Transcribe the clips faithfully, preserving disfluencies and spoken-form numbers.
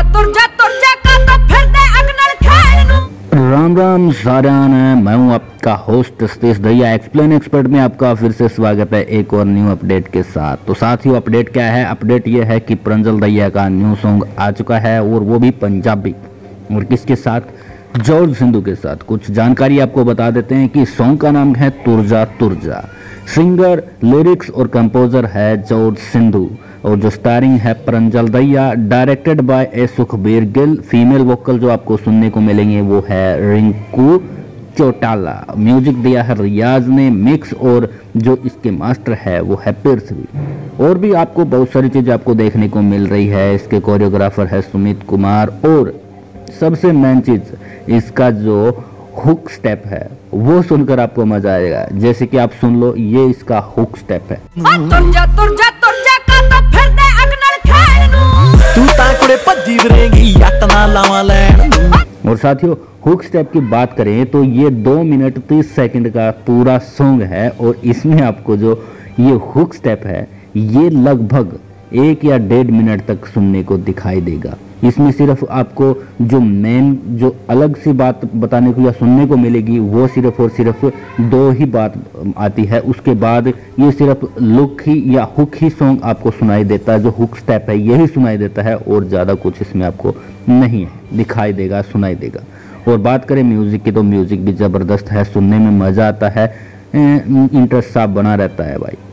तुरजा तुरजा का तो फिर दे अगनल खेल नू। राम राम सारान, मैं हूं आपका host Satish Dahiya. Explain expert में आपका फिर से स्वागत है एक और न्यू अपडेट के साथ। तो साथियों, अपडेट क्या है? अपडेट ये है कि प्रंजल दहिया का न्यू सॉन्ग आ चुका है और वो भी पंजाबी, और किसके साथ? जॉर्ज सिंधू के साथ। कुछ जानकारी आपको बता देते हैं कि सॉन्ग का नाम है तुरजा तुरजा। सिंगर, लिरिक्स और कंपोजर है जॉर्ज सिंधू, और जो स्टारिंग है Pranjal Dahiya. Directed by a Sukhbir Gill. Female vocal जो आपको सुनने को मिलेंगे वो है रिंकू चौटाला। म्यूजिक दिया है रियाज ने। मिक्स और जो इसके मास्टर है वो है पृथ्वी। और भी आपको बहुत सारी चीज़ें आपको देखने को मिल रही है। इसके कोरियोग्राफर है सुमित कुमार, और सबसे मेन चीज़ इसका जो हुक स्टेप है वो सुनकर आपको मजा आएगा। जैसे कि आप सुन लो, ये इसका हुक स्टेप है। तुरजा तुरजा तुरजा का तो फिर दे अगनल खेल नू। तू ताकुड़े भज्जी वरेगी यट ना लावा लैन। और साथियों, हुक स्टेप की बात करें तो ये दो मिनट तीस सेकंड का पूरा सॉन्ग है, और इसमें आपको जो ये हुक स्टेप है ये लगभग एक या डेढ़ मिनट तक सुनने को दिखाई देगा। इसमें सिर्फ आपको जो मेन जो अलग सी बात बताने को या सुनने को मिलेगी वो सिर्फ और सिर्फ दो ही बात आती है। उसके बाद ये सिर्फ लुक ही या हुक ही सॉन्ग आपको सुनाई देता है। जो हुक स्टेप है यही सुनाई देता है, और ज़्यादा कुछ इसमें आपको नहीं है दिखाई देगा, सुनाई देगा। और बात करें म्यूज़िक की, तो म्यूज़िक भी ज़बरदस्त है, सुनने में मज़ा आता है, इंटरेस्ट साफ बना रहता है भाई।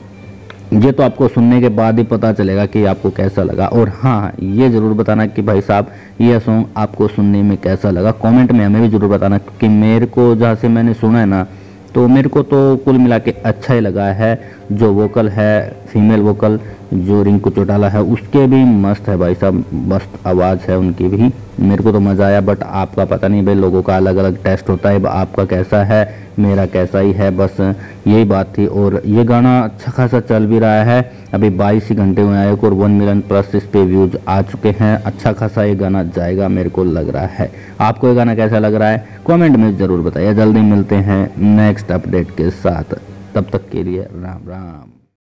ये तो आपको सुनने के बाद ही पता चलेगा कि आपको कैसा लगा। और हाँ, ये ज़रूर बताना कि भाई साहब ये सॉन्ग आपको सुनने में कैसा लगा। कमेंट में हमें भी ज़रूर बताना, क्योंकि मेरे को जहाँ से मैंने सुना है ना, तो मेरे को तो कुल मिला के अच्छा ही लगा है। जो वोकल है, फीमेल वोकल जो रिंकू चौटाला है, उसके भी मस्त है भाई साहब, मस्त आवाज़ है उनकी भी। मेरे को तो मज़ा आया, बट आपका पता नहीं भाई, लोगों का अलग अलग टेस्ट होता है। आपका कैसा है, मेरा कैसा ही है, बस यही बात थी। और ये गाना अच्छा खासा चल भी रहा है। अभी बाईस ही घंटे हुए आए और वन मिलियन प्लस इस पे व्यूज आ चुके हैं। अच्छा खासा ये गाना जाएगा मेरे को लग रहा है। आपको ये गाना कैसा लग रहा है कमेंट में ज़रूर बताइए। जल्दी मिलते हैं नेक्स्ट अपडेट के साथ, तब तक के लिए राम राम।